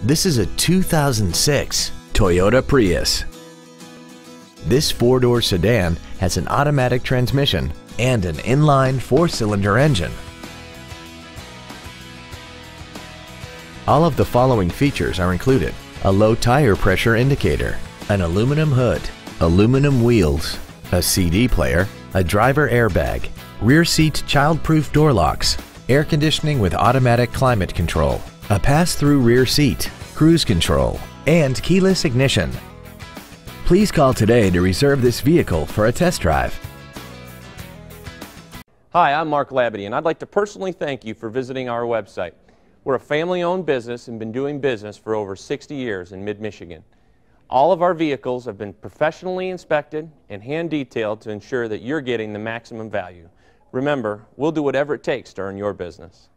This is a 2006 Toyota Prius. This four-door sedan has an automatic transmission and an inline four-cylinder engine. All of the following features are included: a low tire pressure indicator, an aluminum hood, aluminum wheels, a CD player, a driver airbag, rear seat child-proof door locks, air conditioning with automatic climate control, a pass-through rear seat, cruise control, and keyless ignition. Please call today to reserve this vehicle for a test drive. Hi, I'm Mark Labadie, and I'd like to personally thank you for visiting our website. We're a family-owned business and been doing business for over 60 years in mid-Michigan. All of our vehicles have been professionally inspected and hand-detailed to ensure that you're getting the maximum value. Remember, we'll do whatever it takes to earn your business.